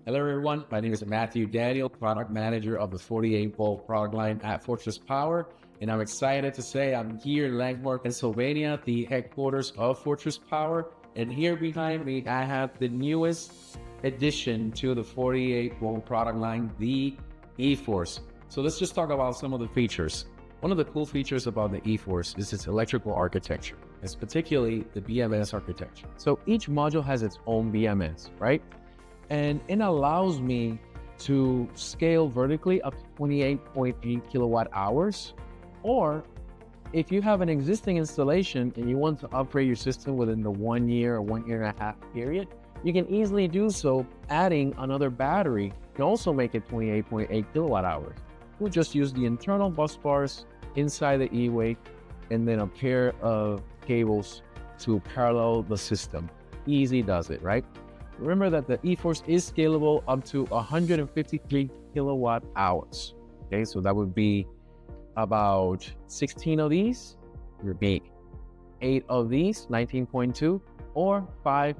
Hello everyone, my name is Matthew Daniel, product manager of the 48-volt product line at Fortress Power, and I'm excited to say I'm here in Langmore, Pennsylvania, the headquarters of Fortress Power, and here behind me I have the newest addition to the 48-volt product line, the eForce. So let's just talk about some of the features. One of the cool features about the eForce is its electrical architecture, and particularly the BMS architecture. So each module has its own BMS, right? And it allows me to scale vertically up to 28.8 kilowatt hours. Or if you have an existing installation and you want to upgrade your system within the 1 year or 1 year and a half period, you can easily do so. Adding another battery can also make it 28.8 kilowatt hours. We'll just use the internal bus bars inside the E-Way and then a pair of cables to parallel the system. Easy does it, right? Remember that the eForce is scalable up to 153 kilowatt hours. Okay, so that would be about 16 of these, you're big. 8 of these, 19.2, or 5,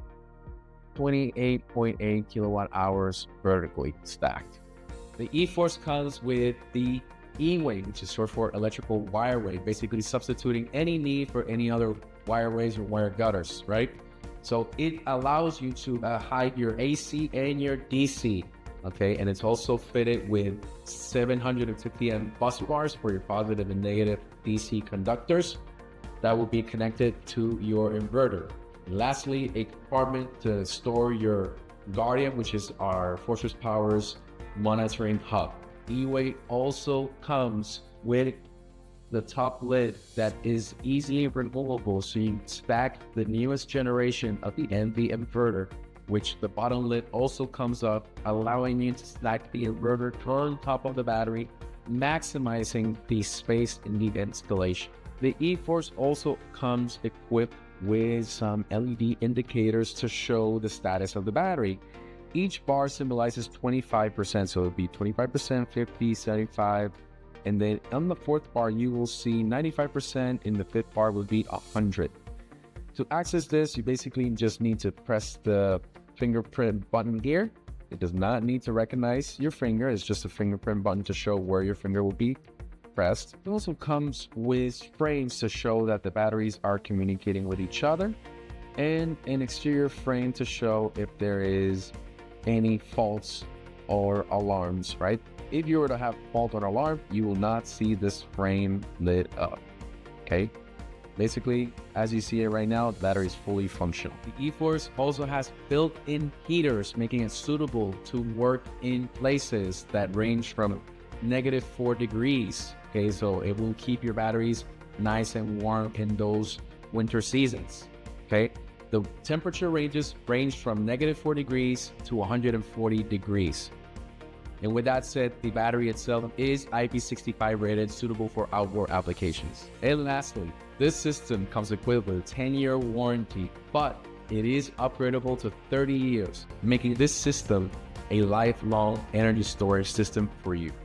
28.8 kilowatt hours vertically stacked. The eForce comes with the E-Way, which is short for electrical wireway, basically substituting any need for any other wireways or wire gutters, right? So it allows you to hide your AC and your DC, okay? And it's also fitted with 750 amp bus bars for your positive and negative DC conductors that will be connected to your inverter. And lastly, a compartment to store your Guardian, which is our Fortress Power's monitoring hub. E-Way also comes with the top lid that is easily removable, so you can stack the newest generation of the NV inverter, which the bottom lid also comes up, allowing you to stack the inverter on top of the battery, maximizing the space in the installation. The eForce also comes equipped with some LED indicators to show the status of the battery. Each bar symbolizes 25%, so it would be 25%, 50, 75, and then on the fourth bar, you will see 95%, and the fifth bar will be 100. To access this, you basically just need to press the fingerprint button here. It does not need to recognize your finger. It's just a fingerprint button to show where your finger will be pressed. It also comes with frames to show that the batteries are communicating with each other, and an exterior frame to show if there is any faults or alarms, right? If you were to have fault or alarm, you will not see this frame lit up, okay? Basically, as you see it right now, the battery is fully functional. The eForce also has built-in heaters, making it suitable to work in places that range from -4 degrees, okay? So it will keep your batteries nice and warm in those winter seasons, okay? The temperature ranges range from -4 degrees to 140 degrees. And with that said, the battery itself is IP65 rated, suitable for outdoor applications. And lastly, this system comes equipped with a 10-year warranty, but it is upgradable to 30 years, making this system a lifelong energy storage system for you.